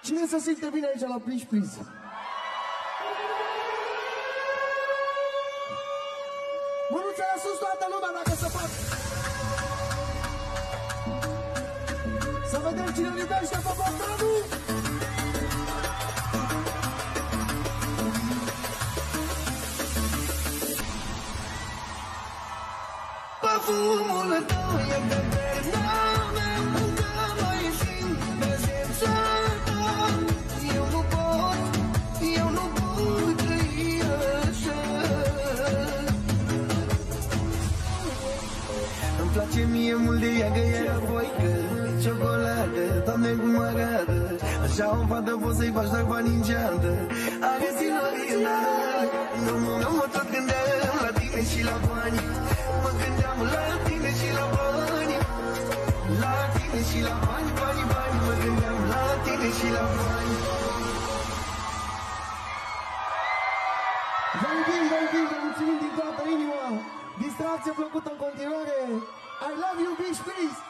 Cine se simte bine aici la Beach Please? Mânuțele sus toată lumea dacă se poate. Să vedem cine iubește pe Bogdanu. Parfumul tău e de perna încă mai simt prezența ta. Eu nu pot trăi așa. Îmi place mie mult de ea, că era voică, ciocolată, Doamne cum arată. Așa o fată poți să-i faci dacă bani în geantă. Are Silorina, nu mă tot gândeam la tine și la bani. Mă gândeam la tine și la bani. La tine și la bani, bani, bani. Mă gândeam la tine și la bani. Vă iubim, vă mulțumim din toată inima. Distracție plăcută în continuare. I love you, Beach Please.